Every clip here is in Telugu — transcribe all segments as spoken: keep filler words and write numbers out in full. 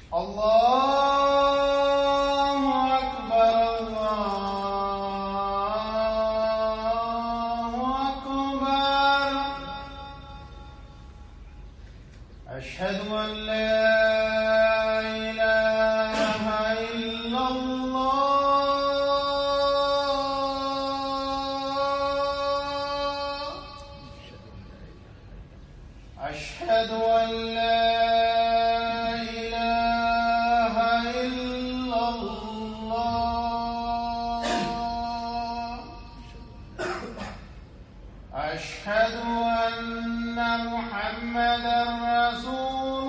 الله أكبر الله أكبر. أشهد أن لا إله إلا الله. أشهد أن لا أشهد أن محمدا رسول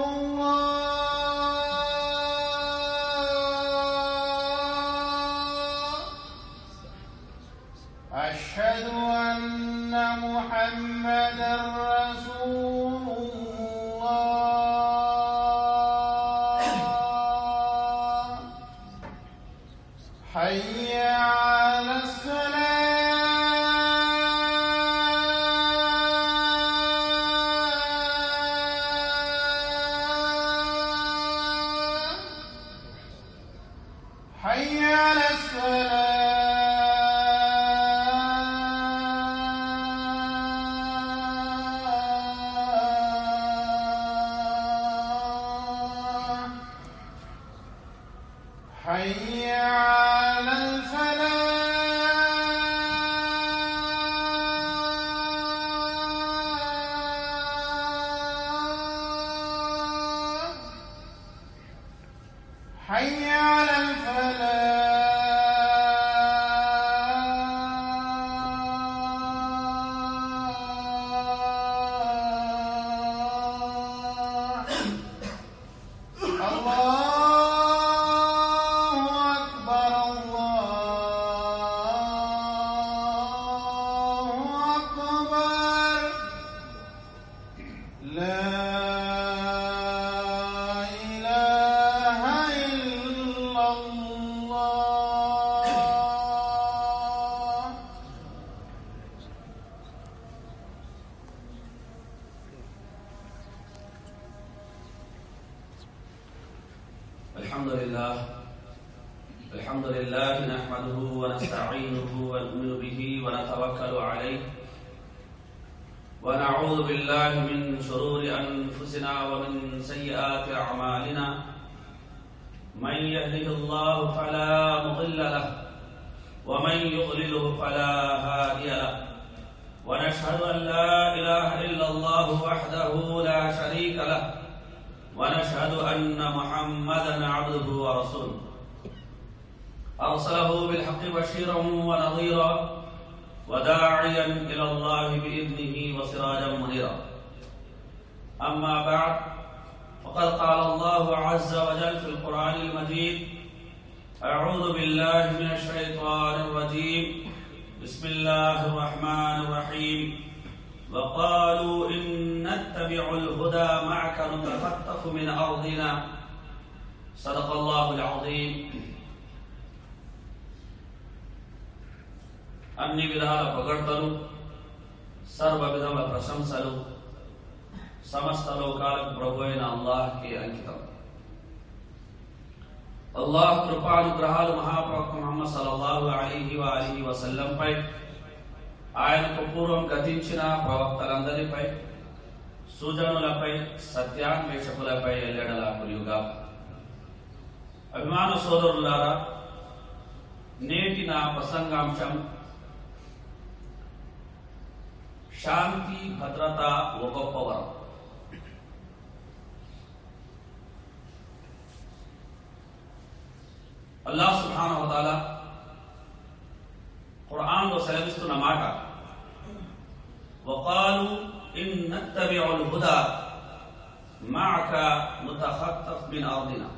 الله. أشهد أن محمدا رسول الله. حي على الصلاة. حي على الصلاة. حي على الفلاح. حي على الفلاح. الله أكبر الله أكبر. لا إله إلا الله. الحمد لله الحمد لله نحمده ونستعينه ونؤمن به ونتوكل عليه ونعوذ بالله من شرور أنفسنا ومن سيئات أعمالنا. من يهده الله فلا مضل له ومن يضلله فلا هادي له. ونشهد أن لا إله إلا الله وحده لا شريك له ونشهد أن محمدا عبده ورسوله أرسله بالحق بشيرا ونظيرا وداعيا إلى الله بإذنه وسراجا منيرا. أما بعد فقد قال الله عز وجل في القرآن المجيد: أعوذ بالله من الشيطان الرجيم. بسم الله الرحمن الرحيم. وقالوا إن نتبع الهدى معك نتخطف من أرضنا. صدق الله العظيم. అన్ని విధాల పొగడ్తలు సర్వ విధముల ప్రశంసలు సమస్త లోకాలకు ప్రభు అయిన అల్లాహ్కి అంకితం. అల్లాహ్ కృపానుగ్రహాలు మహాప్రవక్త ముహమ్మద్ సల్లల్లాహు అలైహి వఆలిహి వసల్లం పై, ఆయనకు పూర్వం గతించిన ప్రవక్తలందరిపై, సుజనులపై, సత్యాన్వేషకులపై ఎల్లెడలా కురియుగా. అభిమాన సోదరులారా, నేటి నా ప్రసంగాంశం శాంతి భద్రత ఓ గొప్ప వరం. అల్లాహ్ సుబ్హానహు వ తఆలా ఖురాన్లో సెలవిస్తున్న మాట: వకాలు ఇన్ నత్తబిఉల్ హుదా మఅక నుతఖత్తఫ్ మిన్ అర్దినా.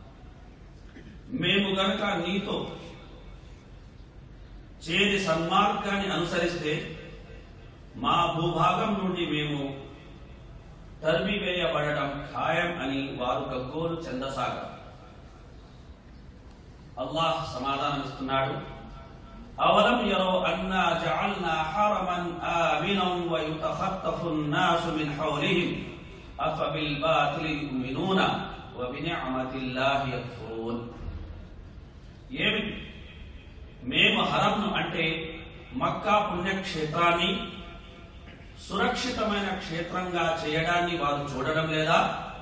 మేము గనుక నీతో చేరి సన్మార్గాన్ని అనుసరిస్తే మా భూభాగం నుండి మేము తరిమివేయబడటం ఖాయం అని వారు గగ్గోలు చెందసాగారు. అల్లాహ్ సమాధానమిస్తున్నాడు: అవలం యరౌ అన్నా జఅల్నా హరమన్ ఆమినం వయుతఖత్తఫు అన్నాసు మిన్ హౌలిహిం అఫబిల్బాతిలి యుమినూన వబినిఅమతిల్లాహి యక్ఫురూన్. ఏమిటి? మేము హరంను అంటే మక్కా పుణ్యక్షేత్రాన్ని సురక్షితమైన క్షేత్రంగా చేయడాన్ని వారు చూడడం లేదా?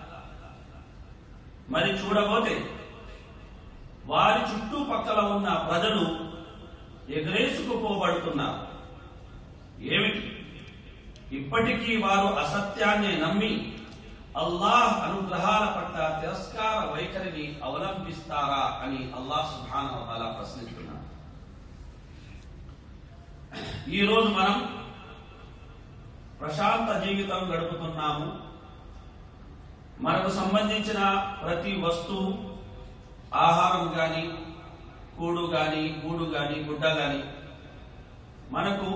మరి చూడబోతే వారి చుట్టుపక్కల ఉన్న ప్రజలు ఎగరేసుకుపోబడుతున్నారు. ఏమిటి? ఇప్పటికీ వారు అసత్యాన్ని నమ్మి అల్లాహ్ అనుగ్రహాల పట్ల తిరస్కార వైఖరిని అవలంబిస్తారా అని అల్లాహ్ సుబ్హానహు వ తఆలా ప్రశ్నిస్తున్నారు. ఈ రోజు మనం ప్రశాంత జీవితం గడుపుతున్నాము. మనకు సంబంధించిన ప్రతి వస్తువు, ఆహారం గాని, కూడు గాని, గూడు గాని, గుడ్డ గాని మనకు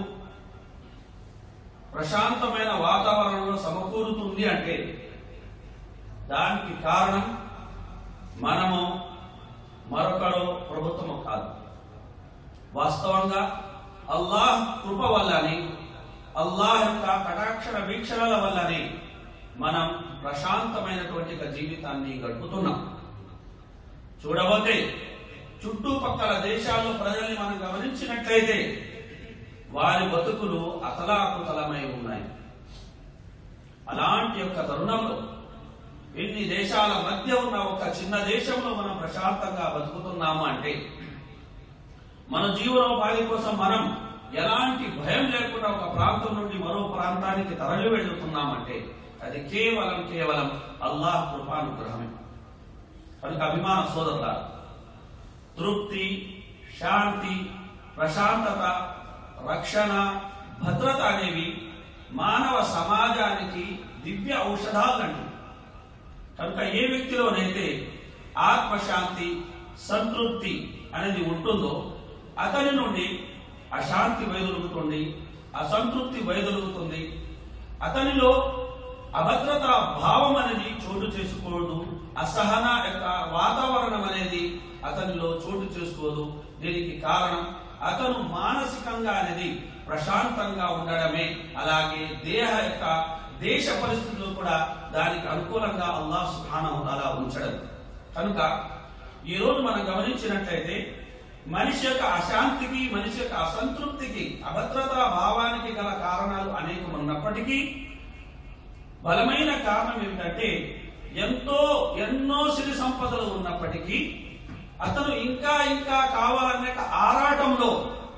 ప్రశాంతమైన వాతావరణంలో సమకూరుతుంది అంటే దానికి కారణం మనము మరొకడో ప్రభుత్వము కాదు. వాస్తవంగా అల్లాహ్ కృప వల్లనే, అల్లాహ్ యొక్క కటాక్షణ వీక్షణల వల్లనే మనం ప్రశాంతమైనటువంటి జీవితాన్ని గడుపుతున్నాం. చూడబోతే చుట్టుపక్కల దేశాల్లో ప్రజల్ని మనం గమనించినట్లయితే వారి బతుకులు అతలాకుతలమై ఉన్నాయి. అలాంటి యొక్క తరుణంలో ఎన్ని దేశాల మధ్య ఉన్న ఒక చిన్న దేశంలో మనం ప్రశాంతంగా బతుకుతున్నాము అంటే మన జీవనోపాధి కోసం మనం ఎలాంటి భయం లేకుండా ఒక ప్రాంతం నుండి మరో ప్రాంతానికి తరలి వెళ్తున్నామంటే అది కేవలం కేవలం అల్లాహ్ కృపానుగ్రహమే. కనుక అభిమాన సోదరులారా, తృప్తి, శాంతి, ప్రశాంతత, రక్షణ, భద్రత అనేవి మానవ సమాజానికి దివ్య ఔషధాలండి. కనుక ఏ వ్యక్తిలోనైతే ఆత్మశాంతి, సంతృప్తి అనేది ఉంటుందో అతని నుండి అశాంతి వైదొలుగుతుంది, అసంతృప్తి వైదొలుగుతుంది. అతనిలో అభద్రతా భావం అనేది చోటు చేసుకోదు, అసహన యొక్క వాతావరణం అనేది అతనిలో చోటు చేసుకోదు. దీనికి కారణం అతను మానసికంగా అనేది ప్రశాంతంగా ఉండడమే. అలాగే దేహ యొక్క దేశ పరిస్థితులు కూడా దానికి అనుకూలంగా అల్లాహ్ సుబ్హానహు వ తఆలా ఉంచడం. కనుక ఈ రోజు మనం గమనించినట్లయితే మనిషి యొక్క అశాంతికి, మనిషి యొక్క అసంతృప్తికి, అభద్రతా భావానికి గల కారణాలు అనేకం ఉన్నప్పటికీ బలమైన కారణం ఏమిటంటే ఎంతో ఎన్నో సిరి సంపదలు ఉన్నప్పటికీ అతను ఇంకా ఇంకా కావాలనే ఆరాటంలో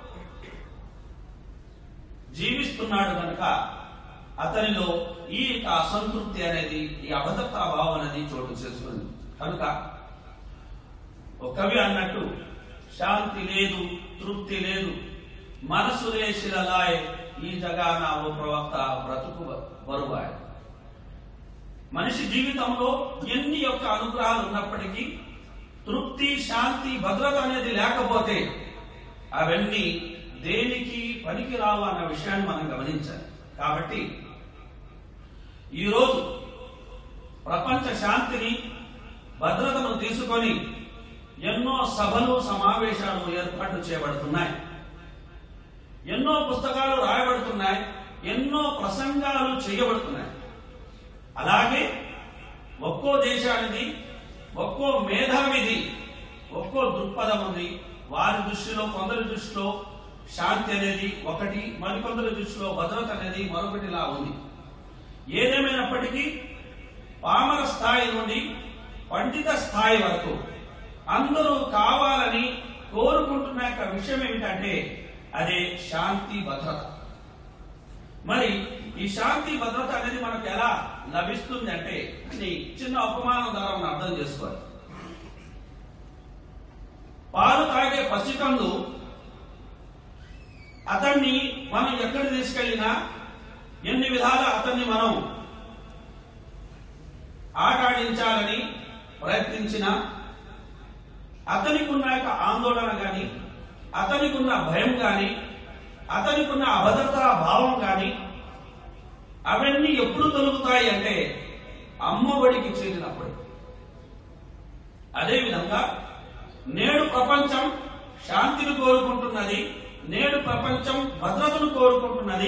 జీవిస్తున్నాడు. కనుక అతనిలో ఈ అసంతృప్తి అనేది, ఈ అభద్రతా భావం అనేది చోటు చేసుకుంది. కనుక ఒక కవి అన్నట్టు శాంతి లేదు, తృప్తి లేదు, మనసు లేశిలలాయ్ ఈ జగాన ఓ ప్రవక్త బ్రతుకు బరువాయ్. మనిషి జీవితంలో ఎన్ని యొక్క అనుగ్రహాలు ఉన్నప్పటికీ తృప్తి, శాంతి, భద్రత అనేది లేకపోతే అవన్నీ దేనికి పనికిరావు అన్న విషయాన్ని మనం గమనించాలి. కాబట్టి ఈరోజు ప్రపంచ శాంతిని, భద్రతను తీసుకొని ఎన్నో సభలు, సమావేశాలు ఏర్పాటు చేయబడుతున్నాయి, ఎన్నో పుస్తకాలు రాయబడుతున్నాయి, ఎన్నో ప్రసంగాలు చేయబడుతున్నాయి. అలాగే ఒక్కో దేశానికి ఒక్కో మేధావిది ఒక్కో దృక్పథం ఉంది. వారి దృష్టిలో, కొందరి దృష్టిలో శాంతి అనేది ఒకటి, మరికొందరి దృష్టిలో భద్రత అనేది మరొకటిలా ఉంది. ఏదేమైనప్పటికీ పామర స్థాయి నుండి పండిత స్థాయి వరకు అందరూ కావాలని కోరుకుంటున్న యొక్క విషయం ఏమిటంటే అదే శాంతి, భద్రత. మరి ఈ శాంతి, భద్రత అనేది మనకు ఎలా లభిస్తుంది అంటే చిన్న ఉపమానం ద్వారా మనం అర్థం చేసుకోవాలి. పాలు తాగే పసికందు అతన్ని మనం ఎక్కడ తీసుకెళ్లినా, ఎన్ని విధాల అతన్ని మనం ఆటాడించాలని ప్రయత్నించినా అతనికి ఉన్న యొక్క ఆందోళన గాని, అతనికి ఉన్న భయం గాని, అతనికి ఉన్న అభద్రతా భావం గాని అవన్నీ ఎప్పుడు తొలుగుతాయి అంటే అమ్మఒడికి చేరినప్పుడు. అదేవిధంగా నేడు ప్రపంచం శాంతిని కోరుకుంటున్నది, నేడు ప్రపంచం భద్రతను కోరుకుంటున్నది.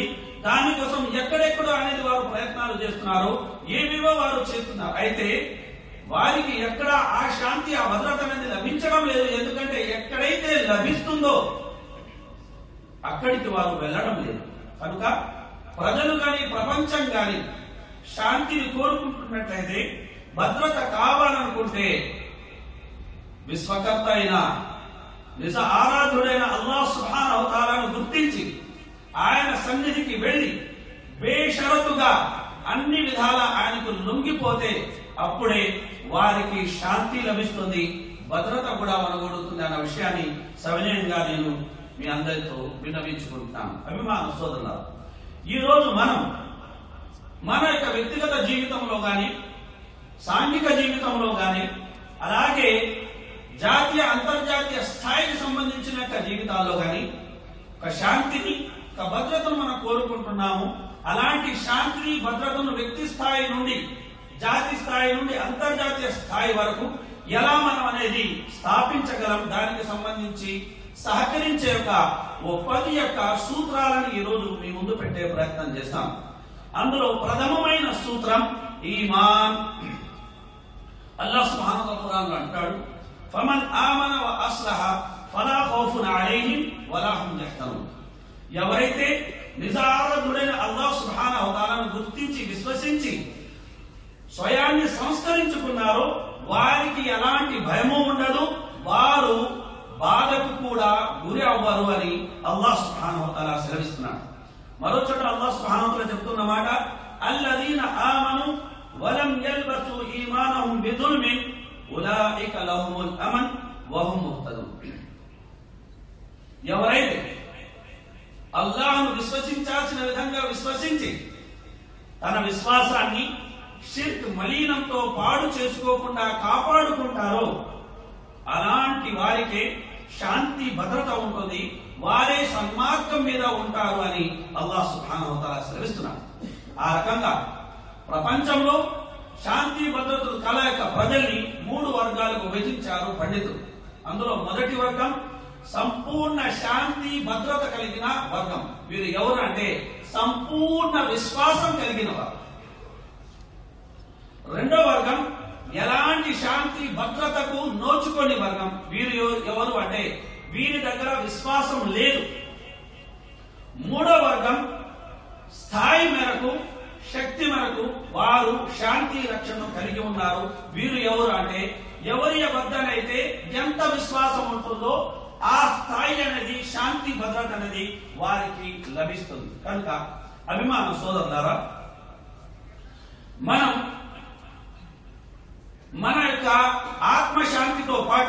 దానికోసం ఎక్కడెక్కడో అనేది వారు ప్రయత్నాలు చేస్తున్నారు, ఏవేవో వారు చేస్తున్నారు. అయితే వారికి ఎక్కడ ఆ శాంతి, ఆ భద్రత అనేది లభించడం లేదు. ఎందుకంటే ఎక్కడైతే లభిస్తుందో అక్కడికి వారు వెళ్ళడం లేదు. కనుక ప్రజలు కానీ ప్రపంచం కానీ శాంతిని కోరుకుంటున్నట్లయితే, భద్రత కావాలనుకుంటే విశ్వకర్త అయిన నిజ ఆరాధుడైన అల్లాహ్ సుబ్హానహు తఆలాను గుర్తించి ఆయన సన్నిధికి వెళ్లి బేషరతుగా అన్ని విధాల ఆయనకు లొంగిపోతే అప్పుడే వారికి శాంతి లభిస్తుంది, భద్రత కూడా మనగొడుతుంది అన్న విషయాన్ని సవినయంగా నేను మీ అందరితో విన్నవించుకుంటున్నాను. అభిమాన సోదరులారా, ఈ రోజు మనం మన యొక్క వ్యక్తిగత జీవితంలో గాని, సాంఘిక జీవితంలో గాని, అలాగే జాతీయ అంతర్జాతీయ స్థాయికి సంబంధించిన యొక్క జీవితాల్లో గాని ఒక శాంతిని, ఒక భద్రతను మనం కోరుకుంటున్నాము. అలాంటి శాంతిని, భద్రతను వ్యక్తి స్థాయి నుండి, జాతి స్థాయి నుండి అంతర్జాతీయ స్థాయి వరకు ఎలా మనం అనేది స్థాపించగలం, దానికి సంబంధించి సహకరించే యొక్క ఓ పది యొక్క సూత్రాలను ఈ రోజు మీ ముందు పెట్టే ప్రయత్నం చేస్తాం. అందులో ప్రథమమైన సూత్రం ఈమాన్. అల్లాహ్ సుబ్హానహు వ తఆలా అంటాడు, ఫమన్ ఆమన వ అస్లహ ఫలా ఖౌఫున్ అలైహిం వలా హుం యహ్జనూన్. ఎవరైతే నిజారాధుడైన అల్లాహ్ సుబ్హానహు వ తఆలాను గుర్తించి విశ్వసించి స్వయాన్ని సంస్కరించుకున్నారో వారికి ఎలాంటి భయము ఉండదు, వారు బాధకు కూడా గురి అవ్వరు అని అల్లాహ్ సుబ్హానహు వ తఆలా సెలవిస్తున్నాడు. మరో చోట అల్లాహ్ సుబ్హానహు వ తఆలా చెప్తున్న మాట, అల్లదీన ఆమను వలం యల్బసు ఈమానహుం బిదుల్మిన్ ఉలైక లహుముల్ అమన్ వహుం ముహ్తదూన్. ఎవరైతే అల్లాహ్ను విశ్వసించాల్సిన విధంగా విశ్వసించి తన విశ్వాసాన్ని షిర్క్ మలీనంతో పాడు చేసుకోకుండా కాపాడుకుంటారో అలాంటి వారికే శాంతి, భద్రత ఉంటుంది, వారే సన్మార్గం మీద ఉంటారు అని అల్లాహ్ సుబ్హానహు వ తఆలా సెలవిస్తున్నారు. ఆ రకంగా ప్రపంచంలో శాంతి భద్రతలు కల యొక్క ప్రజల్ని మూడు వర్గాలకు విభజించారు పండితులు. అందులో మొదటి వర్గం సంపూర్ణ శాంతి భద్రత కలిగిన వర్గం. వీరు ఎవరు అంటే సంపూర్ణ విశ్వాసం కలిగిన వారు. రెండో వర్గం ఎలాంటి శాంతి భద్రతకు నోచుకోని వర్గం. వీరు ఎవరు అంటే వీరి దగ్గర విశ్వాసం లేదు. మూడో వర్గం స్థాయి మేరకు, శక్తి మేరకు వారు శాంతి రక్షణను కలిగి ఉన్నారు. వీరు ఎవరు అంటే ఎవరి వద్దనైతే ఎంత విశ్వాసం ఉంటుందో ఆ స్థాయి అనేది, శాంతి భద్రత అనేది వారికి లభిస్తుంది. కనుక అభిమాన సోదరులారా, మనం మన యొక్క ఆత్మశాంతితో పాటు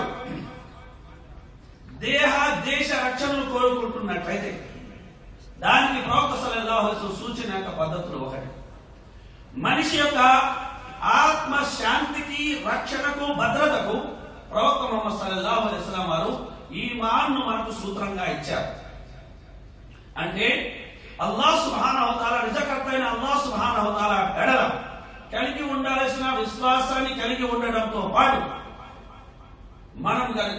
దేహ దేశ రక్షణను కోరుకుంటున్నట్లయితే దానికి ప్రవక్త సల్లల్లాహు అలైహి వసల్లం సూచన యొక్క పద్ధతులు ఒకటి. మనిషి యొక్క ఆత్మ శాంతికి, రక్షణకు, భద్రతకు ప్రవక్త ముహమ్మద్ సల్లల్లాహు అలైహి వసల్లం వారు ఈమాన్ను మనకు సూత్రంగా ఇచ్చారు. అంటే అల్లాహ్ సుబ్హానహు వ తఆలా, నిజకర్త అయిన అల్లాహ్ సుబ్హానహు వ తఆలా ఎడల కలిగి ఉండాల్సిన విశ్వాసాన్ని కలిగి ఉండడంతో పాటు మనం గనుక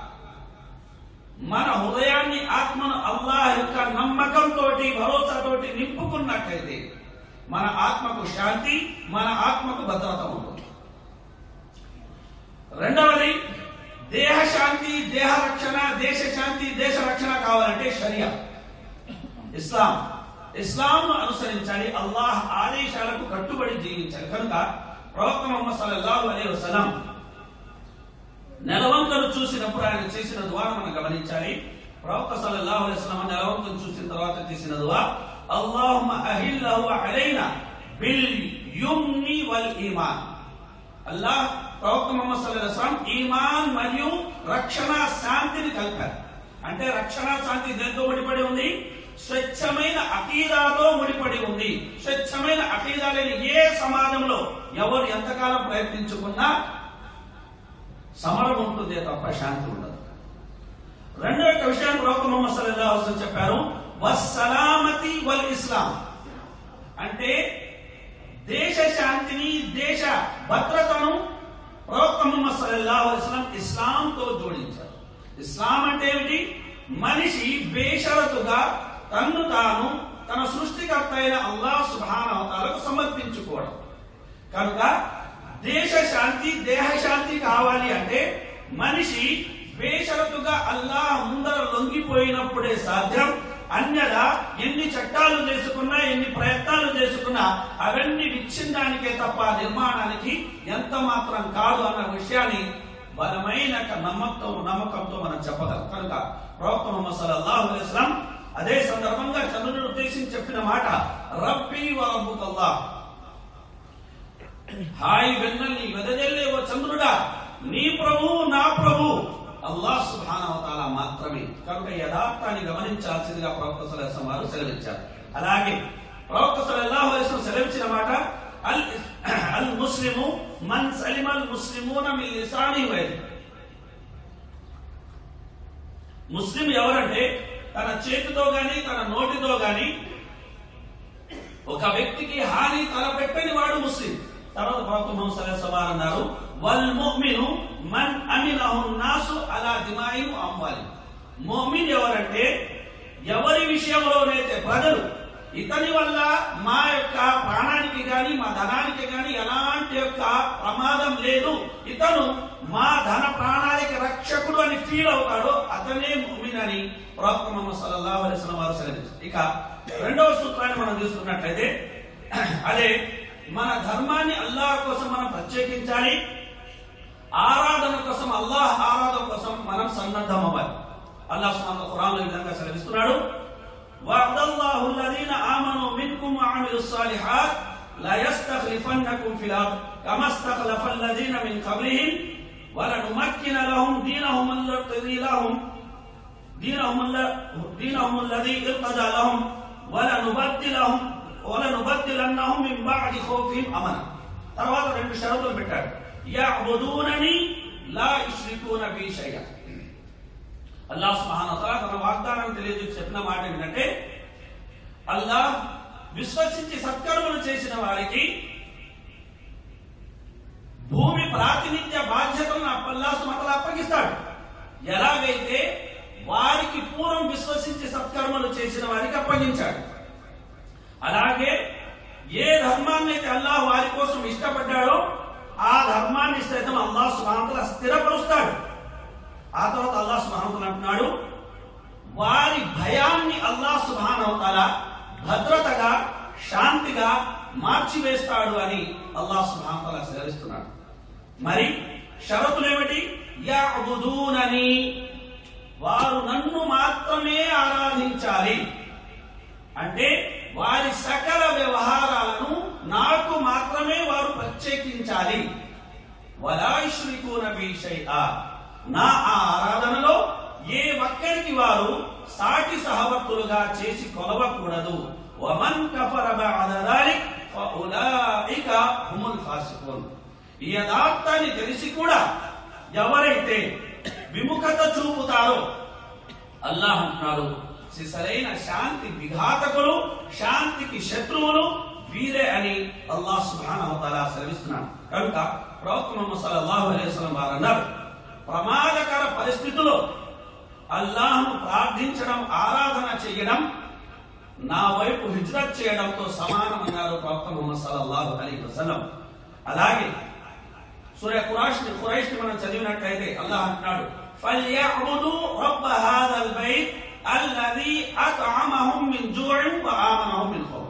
మన హృదయాన్ని, ఆత్మను అల్లాహ్ యొక్క నమ్మకంతో, భరోసాతోటి నింపుకున్నట్లయితే మన ఆత్మకు శాంతి, మన ఆత్మకు భద్రత ఉంటుంది. రెండవది దేహ శాంతి, దేహ రక్షణ, దేశ శాంతి, దేశ రక్షణ కావాలంటే షరియా, ఇస్లాం. ఇస్లాంను అనుసరించాలి, అల్లాహ్ ఆదేశాలకు కట్టుబడి జీవించాలి. కనుక ప్రవక్త ముహమ్మద్ సల్లల్లాహు అలైహి వసల్లం నెలవంకను చూసినప్పుడు ఆయన చేసిన దుఆను మనం గమనించాలి. ప్రవక్త సల్లల్లాహు అలైహి వసల్లం నెలవంకను చూసిన తర్వాత చేసిన దుఆ, అల్లాహుమ్మ అహిల్లహు అలైనా బిల్ యుమ్ని వల్ ఈమాన్. అల్లాహ్ ప్రవక్త ముహమ్మద్ సల్లల్లాహు అలైహి వసల్లం ఈమాన్ మరియు రక్షణ, శాంతిని కలిపారు. అంటే రక్షణ, శాంతి దేంతో ముడిపడి ఉంది? స్వచ్ఛమైన అకీదాతో ముడిపడి ఉంది. స్వచ్ఛమైన అకీదా లేని ఏ సమాజంలో ఎవరు ఎంతకాలం ప్రయత్నించుకున్నా సమరం ఉంటుందే తప్ప శాంతి ఉండదు. రెండో యొక్క విషయాన్ని ప్రవక్త ముహమ్మద్ సల్లల్లాహు అలైహి వసల్లం చెప్పారు, వస్సలామతి వల్ ఇస్లాం. అంటే దేశ శాంతిని, దేశ భద్రతను ప్రవక్త ముహమ్మద్ సల్లల్లాహు అలైహి వసల్లం ఇస్లాంతో జోడించారు. ఇస్లాం అంటే ఏమిటి? మనిషి బేషరతుగా తన్ను తాను తన సృష్టికర్త అయిన అల్లాహ్ సుబ్హానహు వ తఆలాకు సమర్పించుకోవడం. కనుక దేశ శాంతి దేహ శాంతి కావాలి అంటే మనిషి బేషరతుగా అల్లాహ్ ముందర లొంగిపోయినప్పుడే సాధ్యం. అన్యదా ఎన్ని చట్టాలు చేసుకున్నా ఎన్ని ప్రయత్నాలు చేసుకున్నా అవన్నీ విచ్ఛిన్నానికే తప్ప నిర్మాణానికి ఎంత మాత్రం కాదు అన్న విషయాన్ని బలమైన నమ్మకంతో నమ్మకంతో మనం చెప్పగలం. కనుక ప్రవక్త ముహమ్మద్ సల్లల్లాహు అలైహి వసల్లం అదే సందర్భంగా చంద్రుని ఉద్దేశించి చెప్పిన మాట రబ్బీ వ రబ్బుకల్లాహ్, హాయి వెన్నల్ని వెదజల్లే ఓ చంద్రుడా, నీ ప్రభు నా ప్రభు అల్లాహ్ సుబ్హానహు వ తఆలా మాత్రమే. కనుక యథార్థాన్ని గమనించాల్సిందిగా ప్రవక్త సల్లల్లాహు అలైహి వసల్లం వారు సెలవిచ్చారు. అలాగే ప్రవక్త సల్లల్లాహు అలైహి వసల్లం సెలవిచ్చిన మాట అల్ అల్ ముస్లిము మన్ సలిమల్ ముస్లిమూన మిన్ లిసానిహి వ యదిహి. ముస్లిం ఎవరంటే తన చేతితో గాని తన నోటితో గాని ఒక వ్యక్తికి హాని తలపెట్టని వాడు ముస్లిం. తర్వాత ప్రవక్త ముహమ్మద్ సల్లల్లాహు అలైహి వసల్లం అన్నారు వల్ ముమిను మన్ అమినహు నాసు అలా దిమాయిహి వ అమ్వాలిహి. ముమిన్ ఎవరంటే ఎవరి విషయంలోనైతే ప్రజలు ఇతని వల్ల మా యొక్క ప్రాణానికి గాని మా ధనానికి గాని ఎలాంటి యొక్క ప్రమాదం లేదు, ఇతను మా ధన ప్రాణానికి రక్షకుడు అని ఫీల్ అవుతాడో అతనే ముమిన్ అని ప్రవక్త ముహమ్మద్ సల్లల్లాహు అలైహి వసల్లం వారు సెలవించారు. ఇక రెండవ సూత్రాన్ని మనం తీసుకున్నట్లయితే అదే మన ధర్మాన్ని అల్లాహ్ కోసం మనం ప్రత్యేకించాలి. ఆరాధన కోసం అల్లాహ్ ఆరాధన కోసం మనం సన్నద్ధం అవ్వాలి. అల్లాహ్ సుబ్హానహు ఖురాన్ లో ఈ విధంగా సెలవిస్తున్నాడు వఅదల్లాహు అల్లదీన ఆమను మిన్కుం వఅమిలుస్ సాలిహాత్ లా యస్తఖ్లిఫన్నకుం ఫిల్ అర్ద్ కమా ఇస్తఖ్లఫల్ లదీన మిన్ ఖబ్లిహిం వలనుమక్కిన లహుం దీనహుం అల్లదీ లహుం దీనహుం దీనహుం అల్లదీ ఇర్తదా లహుం వలనుబద్దిలహుం వలనుబద్దిలన్నహుం మిన్ బఅది ఖౌఫిహిం అమనా. తర్వాత రెండు షరతులు పెట్టాడు. యఅబుదూనని లా యుష్రికూన బి షై'a. అల్లాహ్ సుబ్హానహు వ తఆలా తన వాగ్దానాన్ని తెలియజేసి చెప్పిన మాట ఏంటంటే అల్లాహ్ విశ్వసించి సత్కర్మలు చేసిన వారికి భూమి ప్రాతినిధ్య బాధ్యతలను అల్లాహ్ సుబ్హానహు వ తఆలా అప్పగిస్తాడు. ఎలాగైతే వారికి పూర్వం విశ్వసించి సత్కర్మలు చేసిన వారికి అప్పగించాడు, అలాగే ఏ ధర్మాన్ని అయితే అల్లాహ్ వారి కోసం ఇష్టపడ్డాడో ఆ ధర్మాన్ని సైతం అల్లాహ్ సుబ్హానహు వ తఆలా స్థిరపరుస్తాడు. ఆ తర్వాత అల్లాహ్ సుబ్హానహు వ తఆలా అంటున్నాడు వారి భయాన్ని అల్లాహ్ సుబ్హానహు వ తఆలా భద్రతగా శాంతిగా మార్చివేస్తాడు అని అల్లాహ్ సుబ్హానహు వ తఆలా సెలవిస్తున్నాడు. మరి షరతులు ఏమిటి? యఅబుదూనని, వారు నన్ను మాత్రమే ఆరాధించాలి. అంటే వారి సకల వ్యవహారాలను నాకు మాత్రమే వారు ప్రత్యేకించాలి. వలా యుష్రికూన బి షై'a, నా ఆ ఆరాధనలో ఏ ఒక్కరికి వారు సాటి సహవర్తులుగా చేసి కొలవకూడదు. వమన్ కఫర బఅద దాలిక్ ఫఉలాయిక హుముల్ ఫాసికూన్. ఈ యథార్థాన్ని తెలిసి కూడా ఎవరైతే విముఖత చూపుతారో అల్లాహ్ అంటున్నాడు సరైన శాంతి విఘాతకులు, శాంతికి శత్రువులు వీరే అని అల్లాహ్ సుబ్హానహు వ తఆలా సెలవిస్తున్నాడు. కనుక ప్రవక్త ముహమ్మద్ సల్లల్లాహు అలైహి వసల్లం వారు అన్నారు ప్రమాదకర పరిస్థితుల్లో అల్లాహ్ను ప్రార్థించడం ఆరాధన చేయడం నా వైపు హిజ్రత్ చేయడంతో సమానమన్నారు ప్రవక్త ముహమ్మద్ సల్లల్లాహు అలైహి వసల్లం. అలాగే సూరా ఖురైష్ ఖురైష్ మనం చదివినట్లయితే అల్లాహ్ అంటున్నాడు ఫల్యఅబుదు రబ్బ హాదల్ బైత్ అల్లదీ అత్అమహుం మిన్ జూఇన్ వ ఆమనహుం మిన్ ఖౌఫ్.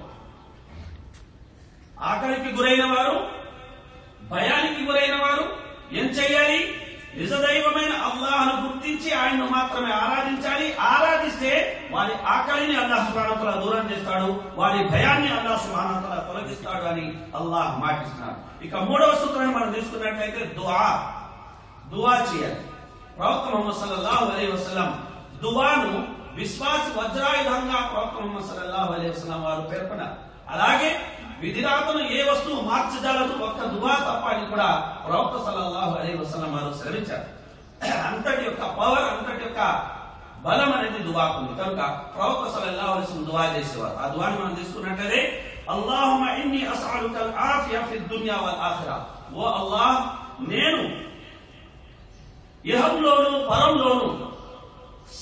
ఆకలికి గురైన వారు, భయానికి గురైన వారు ఏం చేయాలి? నిజదైవమైన అల్లాహ్ను గుర్తించి ఆయన్ను మాత్రమే ఆరాధించాలి. ఆరాధిస్తే వారి ఆకలిని అల్లాహ్ సుబ్హానహు వ తఆలా దూరం చేస్తాడు, వారి భయాన్ని అల్లాహ్ సుబ్హానహు వ తఆలా తొలగిస్తాడు అని అల్లాహ్ మాటిస్తున్నాడు. ఇక మూడవ సూత్రాన్ని మనం తీసుకున్నట్లయితే దుఆ దుఆ చేయాలి. ప్రవక్త ముహమ్మద్ సల్లల్లాహు అలైహి వసల్లం దుఆను విశ్వాస వజ్రాయుధంగా ప్రవక్త ముహమ్మద్ సల్లల్లాహు అలైహి వసల్లం వారు పేర్కొన్నారు. అలాగే విధిరాతను ఏ వస్తువు మార్చజాలదు ఒక్క దుఆ తప్ప అని కూడా ప్రవక్త సల్లల్లాహు అలైహి వసల్లం వారు సెలవించారు. అంతటి యొక్క పవర్, అంతటి యొక్క బలం అనేది దుఆకు ఉంది. కనుక ప్రవక్త సల్లల్లాహు అలైహి వసల్లం దుఆ చేసేవారు. ఆ దుఆని మనం తీసుకున్నట్లయితే అల్లాహుమ్మ ఇన్ని అస్అలుకల్ ఆఫియ ఫిద్ దున్యా వల్ ఆఖిరా. ఓ అల్లాహ్, నేను ఇహంలోను పరంలోను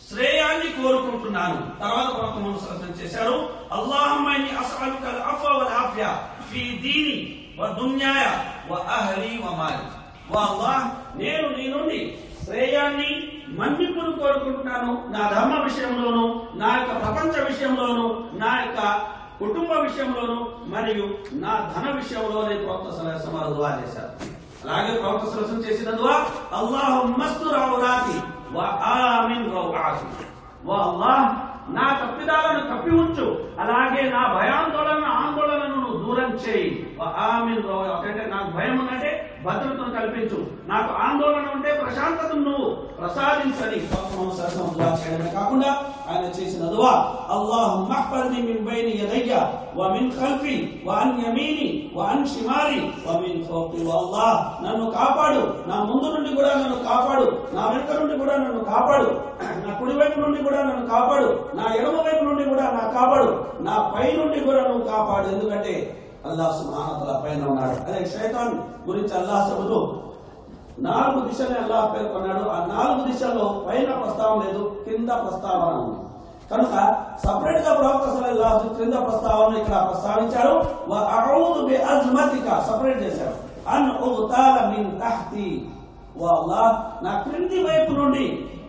శ్రేయాన్ని కోరుకుంటున్నాను. తర్వాత ప్రవక్త ముహమ్మద్ సల్లల్లాహు అలైహి వసల్లం చేశారు, అల్లాహుమ్మా ఇన్నీ అస్అలుకల్ అఫ్వ వల్ ఆఫియా ఫీ దీని వ దున్యాయ వ అహ్లీ వ మాలి. వా అల్లాహ్, నేను నీ నుండి శ్రేయాన్ని మన్నిపును కోరుకుంటున్నాను, నా ధర్మ విషయంలోను, నా యొక్క ప్రపంచ విషయంలోను, నా యొక్క కుటుంబ విషయంలోను, మరియు నా ధన విషయంలోనే ప్రవక్త సల్లల్లాహు అలైహి వసల్లం దుఆ చేశారు. అలాగే ప్రవక్త సల్లల్లాహు అలైహి వసల్లం చేసిన దుఆ, అల్లాహుమ్మస్తుర్ ఔరాతి వ ఆమిన్ రౌఆతి. వా అల్లాహ్, నా తప్పిదాలను కప్పి ఉంచు, అలాగే నా భయాందోళన ఆందోళనను నువ్వు దూరం చేయి. వ ఆమిన్ రౌఆతి అంటే నాకు భయం ఉందంటే భద్రతను కల్పించు, నాకు ఆందోళన ఉంటే ప్రశాంతతను నువ్వు ప్రసాదించని ప్రవక్త ముహమ్మద్ సల్లల్లాహు అలైహి వసల్లం దుఆ చేయడమే కాకుండా ఆయన చేసిన దుఆ, అల్లాహుమ్మా అహ్ఫజ్ని మిన్ బైని యదయ్య వ మిన్ ఖల్ఫి వ అన్ యమీని వ అన్ షిమాలి వ మిన్ ఫౌqi. వ అల్లాహ్, నన్ను కాపాడు, నా ముందు నుండి కూడా నన్ను కాపాడు, నా వెనుక నుండి కూడా నన్ను కాపాడు, నా కుడి వైపు నుండి కూడా నన్ను కాపాడు, నా ఎడమ వైపు నుండి కూడా నా కాపాడు, నా పై నుండి కూడా నువ్వు కాపాడు. ఎందుకంటే అల్లాహ్ సుబ్హానహు వ తఆలా పైన ఉన్నాడు. అదే శైతాన్ గురించి అల్లాహ్ చెబుతూ నాలుగు దిశల్ని అల్లాహ్ పేర్కొన్నాడు. ఆ నాలుగు దిశల్లో పైన ప్రస్తావన లేదు, కింద ప్రస్తావన ఉంది. కనుక సపరేట్ గా ప్రవక్త సల్లల్లాహు అలైహి వసల్లం క్రింద ప్రస్తావన ఇక్కడ ప్రస్తావించారు. వ అఊదు బి అజ్మతిక సపరేట్ చేశారు. అన్ ఉగ్తాల మిన్ తహ్తి. వా అల్లాహ్, నా క్రింది వైపు నుండి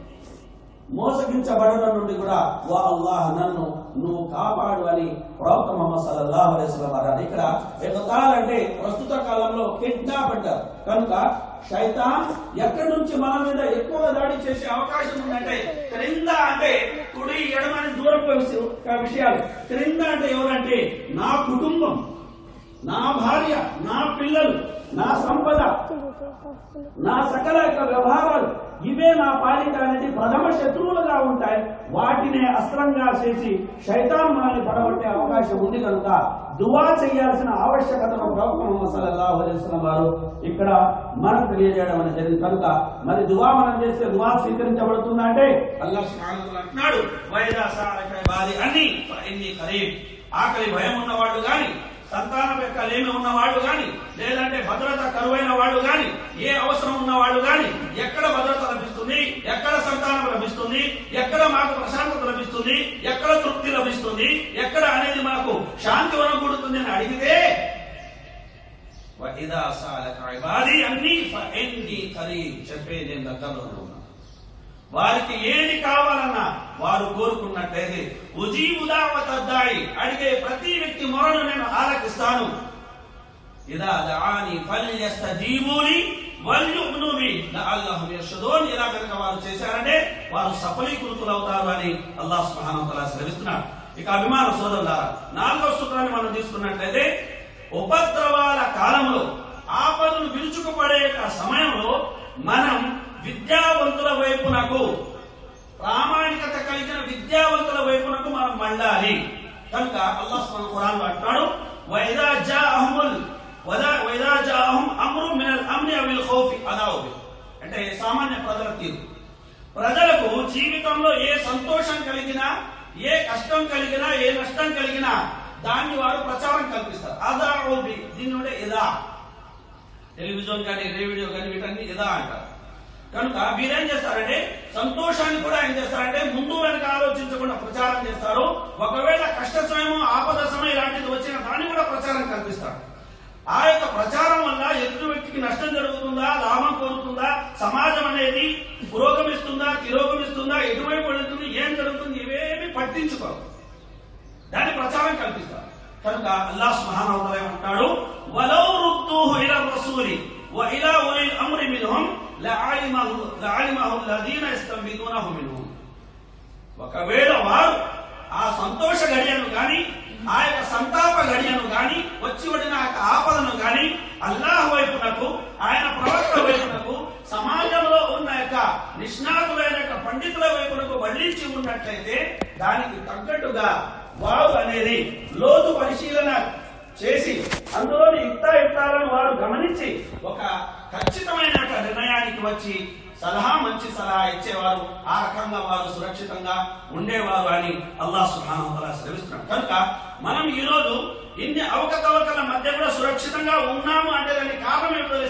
మోసగించబడడం నుండి కూడా వా అల్లాహ్, నన్ను నువ్వు కాపాడు అని ప్రవక్త ముహమ్మద్ సల్లల్లాహు అలైహి వసల్లం అన్నారు. ఇక్కడ ఇగ్తాల్ అంటే ప్రస్తుత కాలంలో కిడ్నాప్ అంటారు. కనుక శైతాన్ ఎక్కడి నుంచి మన మీద ఎక్కువ దాడి చేసే అవకాశం ఉందంటే క్రింద అంటే కుడి ఎడమని దూరం విషయాలు. క్రింద అంటే ఎవరంటే నా కుటుంబం, నా భార్య, నా పిల్లలు, నా సంపద, నా సకల యొక్క వ్యవహారాలు, ఇవే నా పాలిట అనేది ప్రథమ శత్రువులుగా ఉంటాయి. వాటినే అస్త్రంగా చేసి శైతాన్ మనల్ని పడగొట్టే అవకాశం ఉంది. కనుక దువా చేయాల్సిన ఆవశ్యకతను ప్రవక్త ముహమ్మద్ సల్లల్లాహు అలైహి వసల్లం వారు ఇక్కడ మనకు తెలియజేయడం అనేది జరిగింది. కనుక మరి దువా మనం చేస్తే దువా స్వీకరించబడుతుందంటే అల్లాహ్ సుబ్హానహు వ తఆలా అంటున్నాడు, వైదా సఅలక ఇబాది అన్నీ ఫఇన్నీ ఖరీబ్. ఆకలి భయం ఉన్నవాళ్ళు గాని, సంతానం యొక్క లేమి ఉన్నవాళ్ళు గాని, లేదంటే భద్రత కరువైన వాళ్ళు గాని, ఏ అవసరం ఉన్న వాళ్ళు గాని, ఎక్కడ భద్రత లభిస్తుంది, ఎక్కడ సంతానం లభిస్తుంది, ఎక్కడ మాకు ప్రశాంతత లభిస్తుంది, ఎక్కడ తృప్తి లభిస్తుంది, ఎక్కడ అనేది మనకు శాంతి వనకూడుతుంది అని అడిగితే వఇదా సఅలక ఇబాది అన్నీ ఫఇన్నీ ఖరీబ్ చెప్పే నేను దగ్గరలో ఉన్నాను. వారికి ఏది కావాలన్నా వారు కోరుకున్నట్లయితే ఉజీబు దావత దాయి అడిగే ప్రతి వ్యక్తి మొరను నేను ఆలకిస్తాను. ఇదా దఆని ఫల్యస్తజీబూలి వల్యుమిను బి లఅల్లహుమ్ యర్షుదూన్. ఇలా కనుక వారు చేశారంటే వారు సఫలీకృతులవుతారు అని అల్లాహ్ సుబ్హానహు వ తఆలా సెలవిస్తున్నాడు. ఇక అభిమాన సోదరులారా, నాలుగో సూత్రాన్ని మనం తీసుకున్నట్లయితే ఉపద్రవాల కాలంలో, ఆపదలు విరుచుకుపడే సమయంలో మనం విద్యావంతుల వైపునకు, ప్రామాణికత కలిగిన విద్యావంతుల వైపునకు మనం మళ్ళాలి. కనుక అల్లాహ్ సుబ్హానహు ఖురాన్ అంటాడు, వైదా జాఅహుల్ వైదా జాఅహుం అమ్రు మినల్ అమ్ని అవిల్ ఖౌఫి అదావు. అంటే సామాన్య ప్రజల తీరు. ప్రజలకు జీవితంలో ఏ సంతోషం కలిగినా, ఏ కష్టం కలిగినా, ఏ నష్టం కలిగినా దాన్ని వారు ప్రచారం కల్పిస్తారు. అదావు దీని నుండి ఇదా, టెలివిజన్ కానీ రేడియో కానీ వీటన్ని ఇదా అంటారు. కనుక వీరేం చేస్తారంటే సంతోషాన్ని కూడా ఏం చేస్తారంటే ముందు వెనక ఆలోచించకుండా ప్రచారం చేస్తారు. ఒకవేళ కష్ట సమయం, ఆపద సమయం ఇలాంటిది వచ్చిన దాన్ని కూడా ప్రచారం కల్పిస్తారు. ఆ యొక్క ప్రచారం వల్ల ఎదుటి వ్యక్తికి నష్టం జరుగుతుందా, లాభం కోరుతుందా, సమాజం అనేది పురోగమిస్తుందా, తిరోగమిస్తుందా, ఎటువైపు వెళుతుంది, ఏం జరుగుతుంది, ఇవేమి పట్టించుకోరు, దాన్ని ప్రచారం కల్పిస్తారు. కనుక అల్లాహ్ సుబ్హానహు వ తఆలా అంటాడు, వలౌ రుద్దూహు ఇలా రసూలి వ ఇలా ఉలిల్ అమ్రి మిన్హుం లఅలిమహు లఅలిమహు అల్లదీన యస్తంబితునహు మిన్హుం. ఒకవేళ వారు ఆ సంతోష గడియను గాని, ఆ యొక్క సంతాప గడియను గాని, వచ్చి పడిన ఆపదను గాని అల్లాహ్ వైపునకు, ఆయన ప్రవక్త వైపునకు, సమాజంలో ఉన్న యొక్క నిష్ణాతులైన యొక్క పండితుల వైపునకు వడ్డించి ఉన్నట్లయితే దానికి తగ్గట్టుగా వారు అనేది లోతు పరిశీలన చేసి అందులోని యుక్తాయుక్తాలను వారు గమనించి ఒక ఖచ్చితమైన నిర్ణయానికి వచ్చి సలహా, మంచి సలహా ఇచ్చేవారు. ఆ రకంగా వారు సురక్షితంగా ఉండేవారు అని అల్లాహ్ సుబ్హానహు వ తఆలా సెలవిస్తున్నాడు. కనుక మనం ఈ రోజు ఇన్ని అవకతవకల మధ్య కూడా సురక్షితంగా ఉన్నాము అంటే దానికి కారణం ఏమిటో తెలుసా?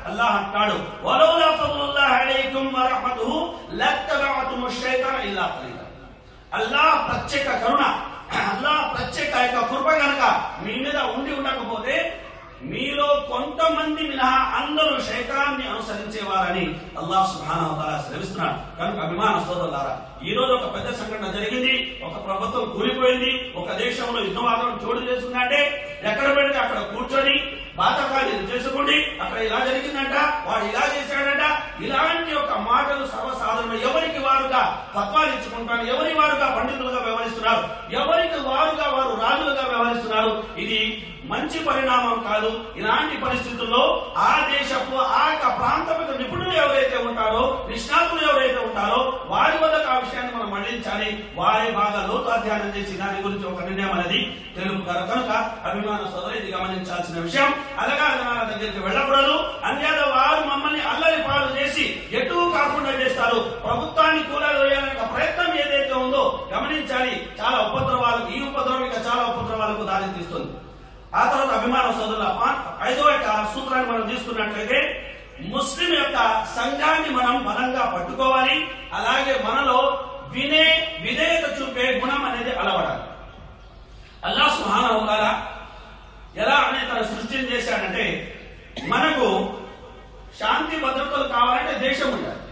అల్లాహ్ అంటాడు, వలౌలా ఫద్లుల్లాహి అలైకుం వరహ్మతుహు లత్తబఅతుముష్ షైతాన ఇల్లా ఖలీలా. అల్లాహ్ ప్రత్యేక కరుణ, అల్లాహ్ ప్రత్యేక యొక్క కృప కనుక మీ మీద ఉండి ఉండకపోతే మీలో కొంతమంది మినహా అందరూ శైతాన్ని అనుసరించేవారని అల్లాహ్ సుబ్హానహు వ తఆలా సెలవిస్తున్నాడు. కనుక అభిమాన సోదరులారా, ఈ రోజు ఒక పెద్ద సంఘటన జరిగింది. ఒక ప్రభుత్వం కూలిపోయింది, ఒక దేశంలో యుద్ధ వాతావరణం చోటు చేసుకుందంటే ఎక్కడ పెడితే అక్కడ కూర్చొని బాధకాలు చేసుకోండి, అక్కడ ఇలా జరిగిందంట, వాడు ఇలా చేశాడంట, ఇలాంటి ఒక మాటలు సర్వసాధారణ. ఎవరికి వారుగా ఫత్వాలు ఇచ్చుకుంటారు, ఎవరి వారుగా పండితులుగా వ్యవహరిస్తున్నారు, ఎవరికి వారుగా వారు రాజులుగా వ్యవహరిస్తున్నారు. ఇది మంచి పరిణామం కాదు. ఇలాంటి పరిస్థితుల్లో ఆ దేశపు ఆ ప్రాంతపు నిపుణులు ఎవరైతే ఉంటారో, నిష్ణాతులు ఎవరైతే ఉంటారో వారి వద్దకు ఆ విషయాన్ని మనం మళ్లించాలి. వారే బాగా లోతు అధ్యయనం చేసి దాని గురించి ఒక నిర్ణయం అనేది తెలుపుతారు. కనుక అభిమాన సోదరు ఇది గమనించాల్సిన విషయం. అలాగా అభిమాన దగ్గరికి వెళ్ళకూడదు. అన్యాద వారు మమ్మల్ని అల్లరి పాలు చేసి ఎటు కాకుండా చేస్తారు. ప్రభుత్వాన్ని కూలవేయాలనే ప్రయత్నం ఏదైతే ఉందో గమనించాలి. చాలా ఉపద్రవాలకు, ఈ ఉపద్రవం ఇక చాలా ఉపద్రవాలకు దారి తీస్తుంది. ఆ తర్వాత అభిమాన సోదరుల ఐదో యొక్క సూత్రాన్ని మనం తీసుకున్నట్లయితే ముస్లిం యొక్క సంఘాన్ని మనం బలంగా పట్టుకోవాలి. అలాగే మనలో వినే విధేయత చూపే గుణం అనేది అలవడాలి. అల్లాహ్ సుబ్హానహు వ తఆలా ఎలా అనే తన సృష్టిని చేశాడంటే, మనకు శాంతి భద్రతలు కావాలంటే దేశం ఉండాలి.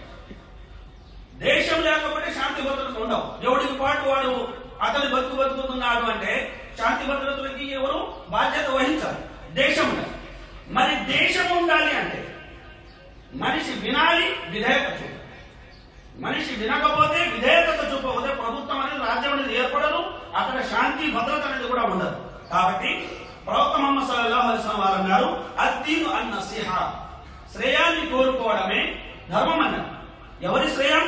దేశం లేకపోతే శాంతి భద్రతలు ఉండవు. ఎవడికి పాటు వాడు అతని బతుకు బతుకుతున్నాడు అంటే శాంతి భద్రతలకి ఎవరు బాధ్యత వహించాలి. దేశం ఉండాలి. మరి దేశం ఉండాలి అంటే మనిషి వినాలి, విధేయత చూపాలి. మనిషి వినకపోతే, విధేయత చూపకపోతే ప్రభుత్వం అనేది, రాజ్యం అనేది ఏర్పడదు. అక్కడ శాంతి భద్రత అనేది కూడా ఉండదు. కాబట్టి ప్రవక్త ముహమ్మద్ సల్లల్లాహు అలైహి వసల్లం వారు అన్నారు, అద్దీను అన్ నసీహా, శ్రేయాన్ని కోరుకోవడమే ధర్మం అన్నారు. ఎవరి శ్రేయం?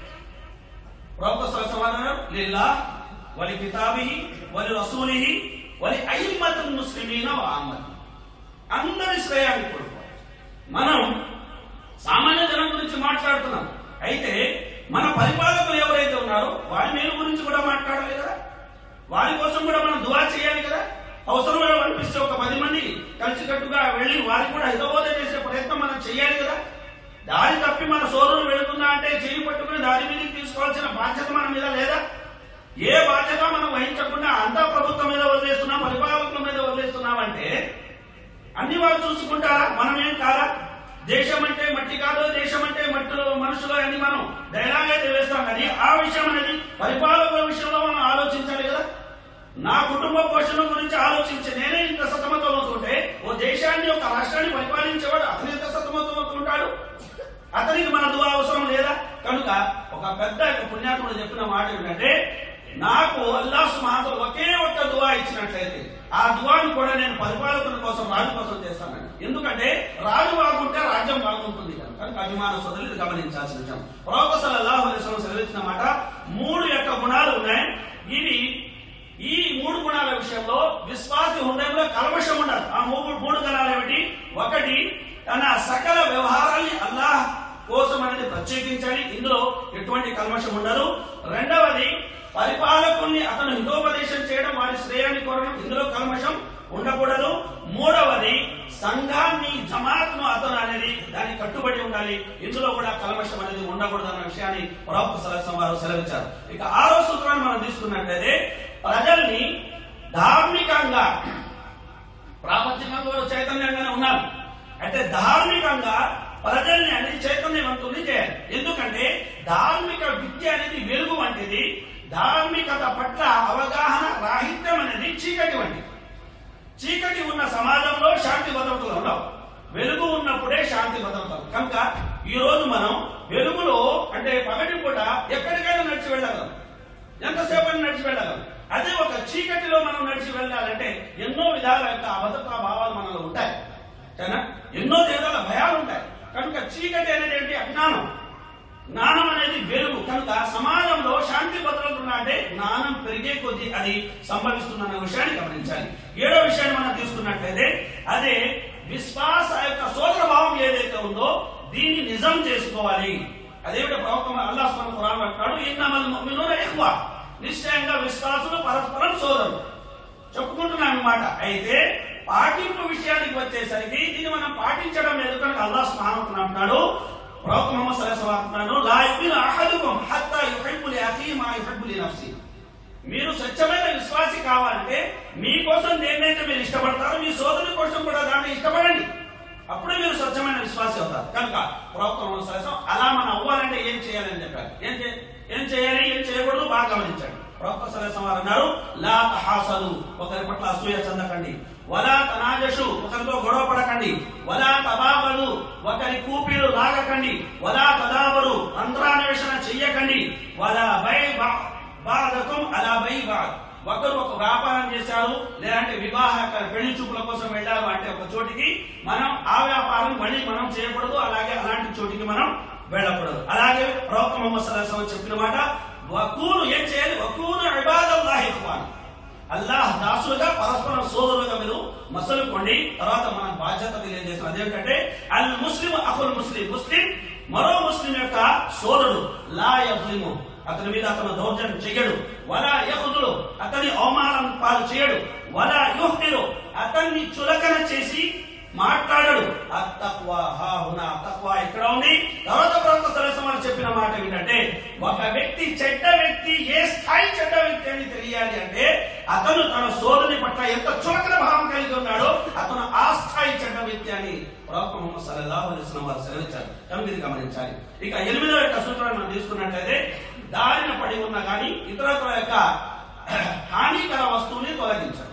ప్రవక్త సల్లల్లాహు అలైహి వసల్లం అన్నారు, లిల్లాహ్ వలి కితాబిహి వలి రసూలిహి వలి అయిమ్మతుల్ ముస్లిమీన వ అమ్మతి. అందరి శ్రేయాన్ని కోరుకోవాలి. మనం సామాన్య జనం గురించి మాట్లాడుతున్నాం. అయితే మన పరిపాలకులు ఎవరైతే ఉన్నారో వారి మేలు గురించి కూడా మాట్లాడాలి కదా. వారి కోసం కూడా మనం దువా చేయాలి కదా. అవసరమైన అనిపిస్తే ఒక పది మంది కలిసికట్టుగా వెళ్లి వారికి కూడా హితబోధ చేసే ప్రయత్నం మనం చేయాలి కదా. దారి తప్పి మన సోదరులు వెళుతున్నా అంటే చేయి పట్టుకుని దారి మీదకి తీసుకోవాల్సిన బాధ్యత మన మీద లేదా? ఏ బాధ్యత మనం వహించకుండా అంతా ప్రభుత్వం మీద వదిలేస్తున్నాం, పరిపాలకుల మీద వదిలేస్తున్నామంటే అన్ని వాళ్ళు చూసుకుంటారా? మనం ఏం కాదా? దేశం అంటే మట్టి కాదు, దేశం అంటే మట్టు మనుషులు అని మనం డైలాగ్ అయితే వేస్తాం. కానీ ఆ విషయం అనేది పరిపాలకుల విషయంలో మనం ఆలోచించాలి కదా. నా కుటుంబ పోషణ గురించి ఆలోచించి నేనే ఇంత సతమతం అవుతుంటే ఓ దేశాన్ని, ఒక రాష్ట్రాన్ని పరిపాలించేవాడు అతను ఎంత సతమతం అవుతుంటాడు? అతనికి మన దువా అవసరం లేదా? కనుక ఒక పెద్ద పుణ్యాత్ముడు చెప్పిన మాట ఏంటంటే, నాకు అల్లాహ్ సుబ్హానహు వ తఆలా ఒకే ఒక్క దువా ఇచ్చినట్లయితే ఆ దువాని కూడా నేను పరిపాలకుల కోసం, రాజు కోసం చేస్తానండి. ఎందుకంటే రాజు బాగుంటే రాజ్యం బాగుంటుంది కనుక. అభిమాన సోదరులు గమనించాల్సిన విషయం. ప్రవక్త సల్లల్లాహు అలైహి వసల్లం సెలవిచ్చిన మాట, మూడు యొక్క గుణాలు ఉన్నాయి. ఇవి ఈ మూడు గుణాల విషయంలో విశ్వాసి హృదయంలో కల్మషం ఉండదు. ఆ మూడు మూడు గుణాలు ఏమిటి? ఒకటి, తన సకల వ్యవహారాన్ని అల్లాహ్ కోసం అనేది ప్రత్యేకించాలి. ఇందులో ఎటువంటి కల్మషం ఉండదు. రెండవది, పరిపాలకుల్ని అతను హితోపదేశం చేయడం, వారి శ్రేయాన్ని కోరడం, ఇందులో కల్మషం ఉండకూడదు. మూడవది, సంఘాన్ని, జమాత్ ను అతను అనేది దానికి కట్టుబడి ఉండాలి. ఇందులో కూడా కల్మషం అనేది ఉండకూడదు అన్న విషయాన్ని ప్రవక్త సల్లల్లాహు అలైహి వసల్లం వారు సెలవిచ్చారు. ఇక ఆరో సూత్రాన్ని మనం తీసుకున్నట్లయితే, ప్రజల్ని ధార్మికంగా, ప్రాపంచికంగా కూడా చైతన్యంగానే ఉన్నారు, అంటే ధార్మికంగా ప్రజల్ని అనేది చైతన్యవంతుల్ని చేయాలి. ఎందుకంటే ధార్మిక విద్య అనేది వెలుగు వంటిది. ధార్మికత పట్ల అవగాహన రాహిత్యం అనేది చీకటి వంటిది. చీకటి ఉన్న సమాజంలో శాంతి భద్రతలు ఉండవు. వెలుగు ఉన్నప్పుడే శాంతి భద్రతలు. కనుక ఈ రోజు మనం వెలుగులో, అంటే పగటి పూట ఎక్కడికైనా నడిచి వెళ్ళగలం, ఎంతసేపు నడిచి వెళ్ళగలం. అదే ఒక చీకటిలో మనం నడిచి వెళ్ళాలంటే ఎన్నో విధాల యొక్క అభద్రతా భావాలు మనలో ఉంటాయి, ఎన్నో విధాల భయాలు ఉంటాయి. కనుక చీకటి అనేది ఏంటి? అజ్ఞానం. జ్ఞానం అనేది వెలుగు. కనుక సమాజంలో శాంతి భద్రతలు ఉన్నాయంటే జ్ఞానం పెరిగే కొద్దీ అది సంభవిస్తుందన్న విషయాన్ని గమనించాలి. ఏడో విషయాన్ని మనం తీసుకున్నట్లయితే, అదే విశ్వాస యొక్క సోదర భావం ఏదైతే ఉందో దీన్ని నిజం చేసుకోవాలి. అదేమిటో ప్రవక్త అల్లాహ్ సుబ్హానహు ఖురాన్ అంటాడు, ఇన్నమల్ ముమినూన ఇఖ్వా, నిశ్చయంగా విశ్వాసులు పరస్పరం సోదరులు చెప్పుకుంటున్నాం అన్నమాట. అయితే పాటింపు విషయానికి వచ్చేసరికి దీన్ని మనం పాటించడం లేదు కనుక అల్లాహ్ సుబ్హానహు వ తఆలా అంటున్నాడు, ప్రవక్త ముహమ్మద్ సల్లల్లాహు అలైహి వసల్లం అంటున్నాడు, లా యుమిను అహదుకుం హత్తా యుహిబ్బు లి అఖీహి మా యుహిబ్బు లి నఫ్సి. మీరు స్వచ్ఛమైన విశ్వాసి కావాలంటే మీకోసం దేన్నైతే మీరు ఇష్టపడతారో మీ సోదరుని కోసం కూడా దాన్ని ఇష్టపడండి, అప్పుడే మీరు స్వచ్ఛమైన విశ్వాసి అవుతారు. కనుక ప్రవక్త ముహమ్మద్ సల్లల్లాహు అలైహి వసల్లం అలా మనం అవ్వాలంటే ఏం చేయాలని చెప్పారు. ఏం ఏం చేయాలి, ఏం చేయకూడదు బాగా గమనించండి. ప్రవక్త సల్లల్లాహు అలైహి వసల్లం అన్నారు, లా తహాసదు, ఒకరి పట్ల అసూయ చెందకండి, వలా తనాజషు, ఒకరితో గొడవ పడకండి, వలా తబాబదు, ఒకరి కూపీలు లాగకండి, వలా తదాబరు, అంతరాన్వేషణ చెయ్యకండి, వలా బై బాదకుం అలా బై బాద్, ఒకరు ఒక వ్యాపారం చేశారు లేదంటే వివాహ పెళ్లి చూపుల కోసం వెళ్ళారు అంటే ఒక చోటికి మనం ఆ వ్యాపారం మళ్ళీ మనం చేయకూడదు, అలాగే అలాంటి చోటికి మనం వెళ్ళకూడదు. అలాగే ప్రవక్త ముహమ్మద్ సల్లల్లాహు అలైహి వసల్లం చెప్పిన మాట, వకూను, ఏం చేయాలి, వకూను ఇబాదల్లాహి ఇఖ్వాన్, అల్లాహ్ దాసులుగా పరస్పరం సోదరులుగా మీరు మసలుకోండి. తర్వాత మనం బాధ్యత తెలియజేస్తాం, అదేంటంటే అల్ ముస్లిం అఖుల్ ముస్లిం, ముస్లిం మరో ముస్లిం యొక్క సోదరుడు, లా యజ్లిము, అతని మీద అతను దౌర్జన్యం చెయ్యడు, వలా యఖుదులు, అతని అవమానం పాలు చేయడు, వలా యుహ్తిరు, అతన్ని చులకన చేసి మాట్లాడడు. అత్తఖ్వా హాహునా, తఖ్వా ఇక్కడ ఉంది. తర్వాత ప్రవక్త సల్లల్లాహు అలైహి వసల్లం చెప్పిన మాట ఏంటంటే, ఒక వ్యక్తి చెడ్డ వ్యక్తి ఏ స్థాయి చెడ్డ వ్యక్తి అని తెలియాలి అంటే అతను తన సోదరుని పట్ల ఎంత చులకన భావం కలిగి ఉన్నాడో అతను ఆ స్థాయి చెడ్డ వ్యక్తి అని ప్రవక్త ముహమ్మద్ సల్లల్లాహు అలైహి వసల్లం వారు సెలవిచ్చారు. కనుక ఇది గమనించాలి. ఇక ఎనిమిదవ యొక్క సూత్రాన్ని మనం తీసుకున్నట్లయితే, దారిన పడి ఉన్న కానీ ఇతరుల యొక్క హానికర వస్తువుని తొలగించాలి.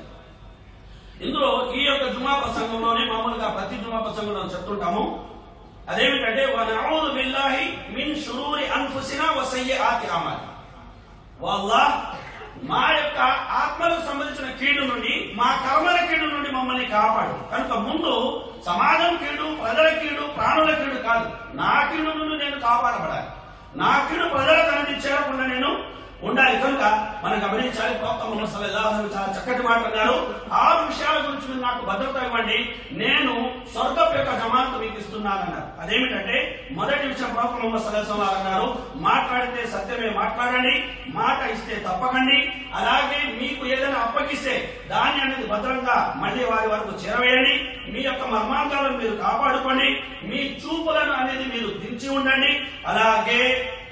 ఇందులో ఈ యొక్క జుమా ప్రసంగంలోనే మామూలుగా ప్రతి జుమా ప్రసంగంలో చెప్తుంటాము, అదేమిటంటే వనఊదు బిల్లాహి మిన్ షురూరి అన్ఫుసినా వ సయ్యిఆతి అమాలి, వల్లాహ్ మా యొక్క ఆత్మలకు సంబంధించిన కీడు నుండి, మా కర్మల కీడు నుండి మమ్మల్ని కాపాడు. కనుక ముందు సమాజం కీడు, ప్రజల కీడు, ప్రాణుల కీడు కాదు, నా కీడు నుండి నేను కాపాడబడాలి, నా కీడు ప్రజలకు అనేది చేరకుండా నేను ఉండాలి. కనుక మనం గమనించాలి. ప్రవక్త ముహమ్మద్ సల్లల్లాహు అలైహి వసల్లం చాలా చక్కటి మాట అన్నారు, ఆరు విషయాల గురించి మీరు నాకు భద్రత ఇవ్వండి, నేను స్వర్గపు యొక్క జమానతు మీకు ఇస్తున్నానన్నారు. అదేమిటంటే మొదటి విషయం ప్రవక్త ముహమ్మద్ సల్లల్లాహు అలైహి వసల్లం అన్నారు, మాట్లాడితే సత్యమే మాట్లాడండి, మాట ఇస్తే తప్పకండి, అలాగే మీకు ఏదైనా అప్పగిస్తే దాన్ని అనేది భద్రంగా మళ్ళీ వారి వరకు చేరవేయండి, మీ యొక్క మర్మాంగాలను మీరు కాపాడుకోండి, మీ చూపులను అనేది మీరు దించి ఉండండి, అలాగే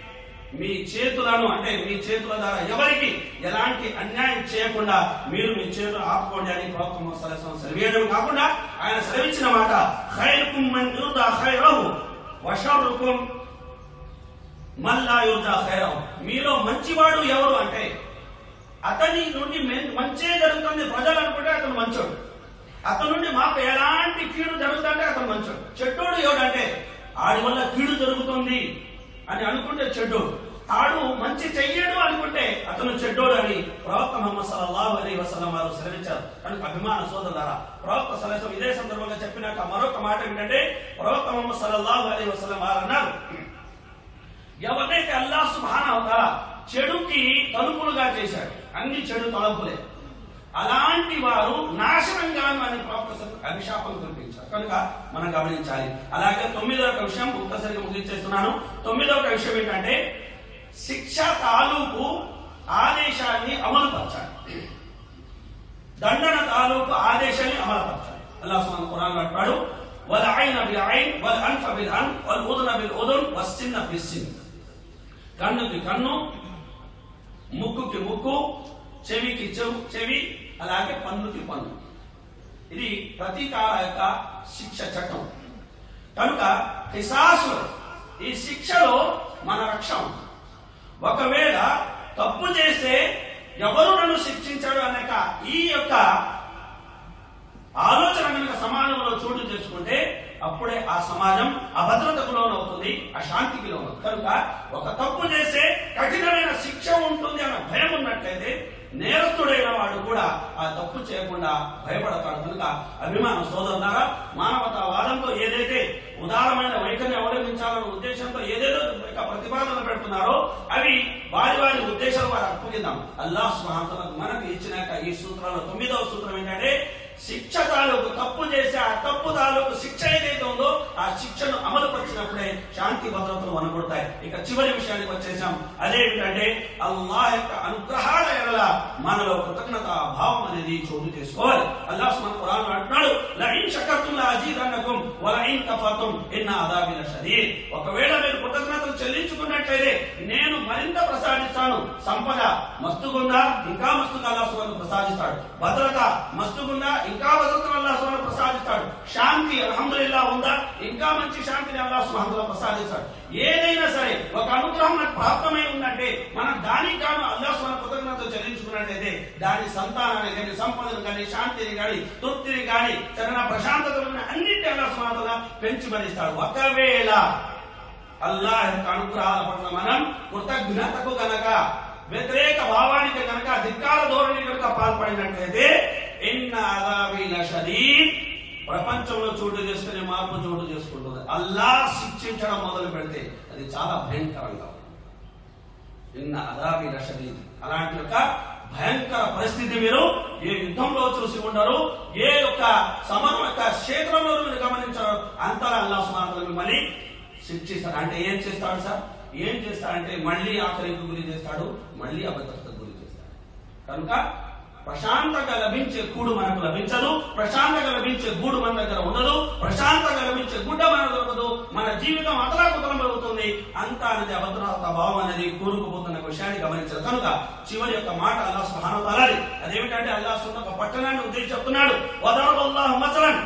మీ చేతులను అంటే మీ చేతుల ద్వారా ఎవరికి ఎలాంటి అన్యాయం చేయకుండా మీరు మీ చేతులు ఆపుకోండి అని ప్రవక్త ముహమ్మద్ సల్లల్లాహు అలైహి వసల్లం సెలవేయడం కాకుండా ఆయన సెలవిచ్చిన మాట, ఖైరుకుం మన్ యుర్దా ఖైరహు వ షర్రుకుం మన్ లా యుర్దా ఖైరహు, మీలో మంచివాడు ఎవరు అంటే అతని నుండి మంచే జరుగుతుంది ప్రజలు అనుకుంటే అతను మంచోడు, అతని నుండి మాకు ఎలాంటి కీడు జరుగుతుంటే అతను మంచోడు. చెడ్డోడు ఎవడంటే ఆడి వల్ల కీడు జరుగుతుంది అని అనుకుంటే చెడ్డోడు, ఆడు మంచి చెయ్యడు అనుకుంటే అతను చెడ్డోడు అని ప్రవక్త ముహమ్మద్ సల్లల్లాహు అలైహి వసల్లం వారు సెలవిచ్చారు. కనుక అభిమాన సోదరులారా, ప్రవక్త సల్లల్లాహు అలైహి వసల్లం ఇదే సందర్భంగా చెప్పినాక మరొక మాట ఏంటంటే, ప్రవక్త ముహమ్మద్ సల్లల్లాహు అలైహి వసల్లం వారు అన్నారు, ఎవరైతే అల్లాహ్ సుబ్హానహు వ తఆలా చెడుకి తలుపులుగా చేశాడు, అన్ని చెడు తలుపులే, అలాంటి వారు నాశనంగాను అని ప్రవక్త అభిశాపం కురిపించారు. కనుక మనం గమనించాలి. అలాగే తొమ్మిదవ విషయం ఒక్కసారిగా ముగించేస్తున్నాను. తొమ్మిదవ విషయం ఏంటంటే శిక్ష తాలూకు ఆదేశాన్ని అమలుపరచాలి, దండన తాలూకు ఆదేశాన్ని అమలుపరచాలి. అల్లాహ్ సుబ్హానహు ఖురాన్ అంటాడు, వల్ ఐన బిల్ ఐన్ వల్ అన్ఫ బిల్ అన్ఫ్ వల్ ఉదున బిల్ ఉదున్ వస్ సిన్న బిస్ సిన్, కన్నుకి కన్ను, ముక్కుకి ముక్కు, చెవికి చెవి, అలాగే పన్నుకి పన్ను. ఇది ప్రతీకార యొక్క శిక్ష చట్టం. కనుక కిసాసు, ఈ శిక్షలో మన రక్షణ. ఒకవేళ తప్పు చేస్తే ఎవరు నన్ను శిక్షించాడు అనే ఈ యొక్క ఆలోచన కనుక సమాజంలో చోటు చేసుకుంటే అప్పుడే ఆ సమాజం అభద్రతకు లోనవుతుంది, అశాంతికి లోనవుతుంది. కనుక ఒక తప్పు చేస్తే కఠినమైన శిక్ష ఉంటుంది అన్న భయం ఉన్నట్లయితే నేరస్తుడైన వాడు కూడా ఆ తప్పు చేయకుండా భయపడతాడు. కనుక అభిమాన సోదరులారా, మానవతావాదంతో ఏదైతే ఉదారమైన వైఖరిని అవలంబించాలన్న ఉద్దేశంతో ఏదేదో ప్రతిపాదనలు పెడుతున్నారో అవి వారి వారి ఉద్దేశాలు వారు అప్పగిద్దాం. అల్లాహ్ సుబ్హానహు వ తఆలా మనకు ఇచ్చినాక ఈ సూత్రాల్లో తొమ్మిదవ సూత్రం ఏంటంటే, శిక్ష తాలూకు తప్పు చేసి ఆ తప్పు తాలూకు శిక్ష ఏదైతే ఉందో ఆ శిక్షను అమలు పరిచినప్పుడే శాంతి భద్రతలు వనగొడతాయి. ఇక చివరి విషయానికి వచ్చేసాం. అదేమిటంటే అల్లాహ్ యొక్క అనుగ్రహాల ఎడల మనలో కృతజ్ఞత భావం అనేది చోటు చేసుకోవాలి. అల్లాహ్ సుబ్హానహు ఖురాన్ అంటున్నాడు, లఇన్ షకర్తుం లఅజీదన్నకుం వలఇన్ కఫర్తుం ఇన్న అదాబి లషదీద్. ఒకవేళ మీరు కృతజ్ఞతలు చెల్లించుకున్నట్లయితే నేను మరింత ప్రసాదిస్తాను. సంపద మస్తుగుందా, ఇంకా మస్తుగా అల్లాహ్ సుబ్హానహు ప్రసాదిస్తాడు. భద్రత మస్తుగుందా, ఇంకా భద్రతను అల్లాహ్ సుబ్హానహు ప్రసాదిస్తాడు. శాంతి అల్హమ్దులిల్లాహ్ ఉందా, ఇంకా మంచి శాంతిని అల్లాహ్ సుబ్హానహు ప్రసాదిస్తాడు. ఏదైనా సరే ఒక అనుగ్రహం మనకు ప్రాప్తమై ఉందంటే మనం దానికి గాను అల్లాహ్ సుబ్హానహు కృతజ్ఞతలు చెల్లించుకున్నట్లయితే దాని సంతానాన్ని కానీ, సంపదను కానీ, శాంతిని కానీ, తృప్తిని కానీ, సరైన ప్రశాంతతను అన్నింటి అల్లాహ్ సుబ్హానహు పెంచి భరిస్తాడు. ఒకవేళ అల్లాహ్ యొక్క అనుగ్రహాల పట్ల మనం కృతజ్ఞతకు గనక, వ్యతిరేక భావానికి గనక, ధిక్కార ధోరణి కనుక పాల్పడినట్లయితే ఇన్న అదాబి లషదీద్, ప్రపంచంలో చోటు చేసుకునే మార్పు చోటు చేసుకుంటుంది. అల్లాహ్ శిక్షించడం మొదలు పెడితే అది చాలా భయంకరంగా ఉంది. ఇన్న అదాబి లషదీద్, అలాంటి యొక్క భయంకర పరిస్థితి మీరు ఏ యుద్ధంలో చూసి ఉండరు, ఏ యొక్క సమరం యొక్క క్షేత్రంలో మీరు గమనించరు. అంతలా అల్లాహ్ సుబ్హానహు మిమ్మల్ని శిక్షిస్తాడు. అంటే ఏం చేస్తాడు సార్? ఏం చేస్తాడంటే మళ్ళీ ఆఖరికి గురి చేస్తాడు, మళ్ళీ అభద్రతకు గురి చేస్తాడు. కనుక ప్రశాంతంగా లభించే కూడు మనకు లభించదు, ప్రశాంతంగా లభించే గూడు మన దగ్గర ఉండదు, ప్రశాంతంగా లభించే గుడ్డ మనకు దొరకదు. మన జీవితం అతలాకుతలం పెరుగుతుంది. అంతా అనేది అభద్రత భావం అనేది కూరుకుపోతున్న విషయాన్ని గమనించారు. కనుక చివరి యొక్క మాట అల్లాహ్ సుబ్హానహు తఆలా అదేమిటంటే అల్లాహ్ సున్న ఒక పట్టణాన్ని ఉద్దేశించి చెప్తున్నాడు. వదరబల్లాహు మసలన్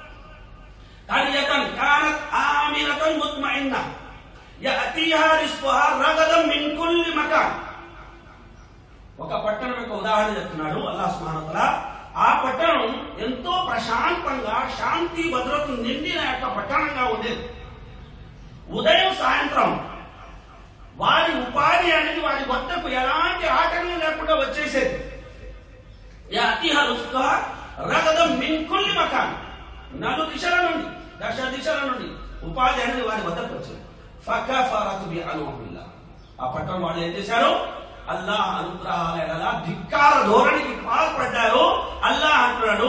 కరియతన్ కానత్ ఆమినతన్ ముత్మఇన్న యఅతీహా రిజ్కుహా రగదన్ మిన్ కుల్లి మకాన్. ఒక పట్టణం యొక్క ఉదాహరణ చెప్తున్నాడు అల్లాహ్ సుబ్హానహు తఆలా. ఆ పట్టణం ఎంతో ప్రశాంతంగా, శాంతి భద్రత నిండిన యొక్క పట్టణంగా ఉండేది. ఉదయం సాయంత్రం వారి ఉపాధి అనేది వారి వద్దకు ఎలాంటి ఆటంకం లేకుండా వచ్చేసేది. యఅతీహా రిజ్కుహా రగదన్ మిన్ కుల్లి మకాన్, నలు దిశల నుండి, దశ దిశల నుండి ఉపాధి అనేది వారి వద్దకు వచ్చింది. ఫకఫరతు బిఅన్ఉమిల్లాహ్, ఆ పట్టణం వాళ్ళు ఏం చేశారు? అల్లాహ్ అనుగ్రహాల ఎడల ధిక్కార ధోరణికి పాల్పడ్డారు. అల్లాహ్ అంటున్నాడు,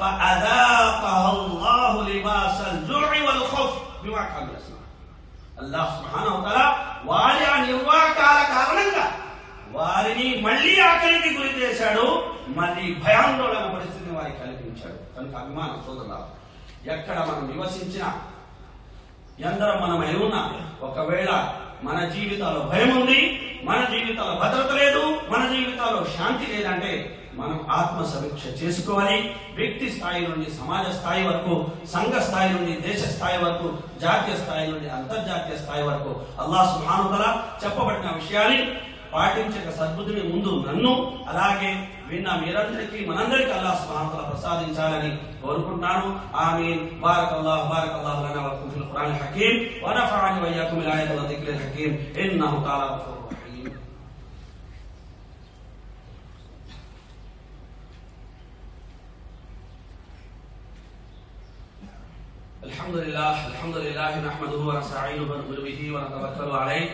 ఫఅదాఖహుల్లాహు లిబాసల్ జు'i వల్ ఖౌఫ్ బిమా కాను యస్నా. అల్లాహ్ సుబ్హానహు తఆలా వారి ఆ నిర్వాకాల కారణంగా వారిని మళ్ళీ ఆకలికి గురి చేశాడు, మళ్ళీ భయాందోళన పరిస్థితిని వారికి కల్పించాడు. కనుక అభిమాన సోదరులారా, ఎక్కడ మనం నివసించినా, ఎందరం మనం అయి ఉన్నా, ఒకవేళ మన జీవితాల్లో భయం ఉంది, మన జీవితాల్లో భద్రత లేదు, మన జీవితాల్లో శాంతి లేదంటే మనం ఆత్మ సమీక్ష చేసుకోవాలి. వ్యక్తి స్థాయి నుండి సమాజ స్థాయి వరకు, సంఘ స్థాయి నుండి దేశ స్థాయి వరకు, జాతీయ స్థాయి నుండి అంతర్జాతీయ స్థాయి వరకు అల్లాహ్ సుబ్హానహు తఆలా చెప్పబడిన విషయాన్ని పాటించక సద్బుద్ధిని ముందు నన్ను, అలాగే విన్న మీరందరికీ, మనందరికీ అల్లాహ్ సుబ్హానహు తఆలా ప్రసాదించాలని కోరుకుంటున్నాను. ఆమీన్. బారకల్లాహు బారకల్లాహు లనా వలకుం ఫిల్ ఖురానిల్ హకీమ్ వ నఫఅని వ ఇయ్యాకుం బిల్ ఆయాతి వ దిక్రిల్ హకీమ్ ఇన్నహు తఆలా గఫూరుర్ రహీమ్. అల్హమ్దులిల్లాహ్ అల్హమ్దులిల్లాహి నహ్మదుహు వ నస్తഈనుహు వ ను'మిను బిహి వ నతవక్కలు అలైహి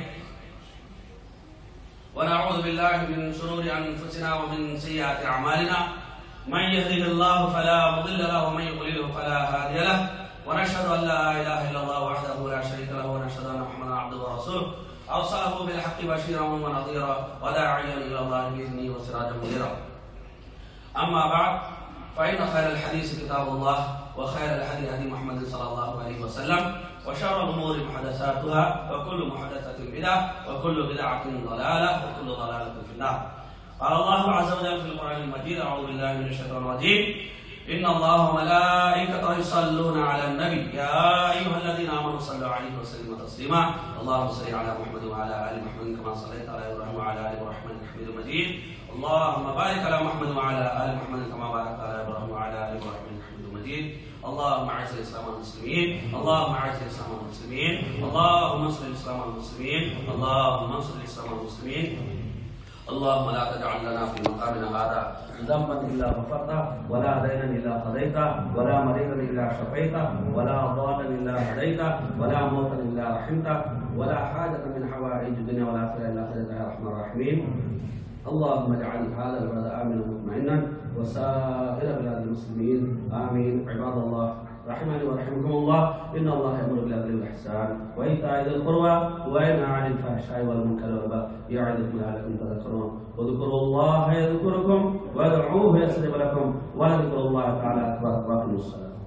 ونعوذ بالله من شرور أنفسنا ومن سيئات أعمالنا من يهده الله فلا مضل له ومن يضلل فلا هادي له ونشهد أن لا إله إلا الله وحده لا شريك له ونشهد أن محمدا عبده ورسوله أرسله بالحق بشيرا ونذيرا وداعيا إلى الله بإذنه وسراجا منيرا. أما بعد، فإن خير الحديث كتاب الله وخير الهدي هدي محمد صلى الله عليه وسلم وشر الأمور محدثاتها وكل محدثة بدعة وكل بدعة ضلالة وكل ضلالة في النار. قال الله عز وجل في القرآن المجيد: أعوذ بالله من الشيطان الرجيم. إن الله وملائكته يصلون على النبي يا أيها الذين آمنوا صلوا عليه وسلموا تسليما. اللهم صل على محمد وعلى آل محمد كما صليت على إبراهيم وعلى آل إبراهيم إنك حميد مجيد. اللهم بارك على محمد وعلى آل محمد كما باركت على إبراهيم وعلى آل إبراهيم إنك حميد مجيد. اللهم اعز الاسلام والمسلمين، اللهم اعز الاسلام والمسلمين، اللهم انصر الاسلام والمسلمين، اللهم انصر الاسلام والمسلمين. اللهم لا تجعل لنا في مقامنا هذا ذنبا الا غفرته، ولا دينا الا قضيته، ولا مريضا الا شفيته، ولا ضالا الا هديته، ولا موتا الا رحمته، ولا حاجة من حوائج الدنيا والاخره الا قضيتها يا ارحم الراحمين. اللهم اجعل هذا البلد امنا مطمئنا وسائر بلاد المسلمين. امين. عباد الله، رحمني ورحمكم الله إن الله يأمر بالعدل والإحسان وإيتاء ذي القربى وينهى عن الفحشاء والمنكر والبغي يعظكم لعلكم تذكرون واذكروا الله يذكركم وادعوه يستجب لكم ولذكر الله تعالى أكبر. وأقيموا الصلاة.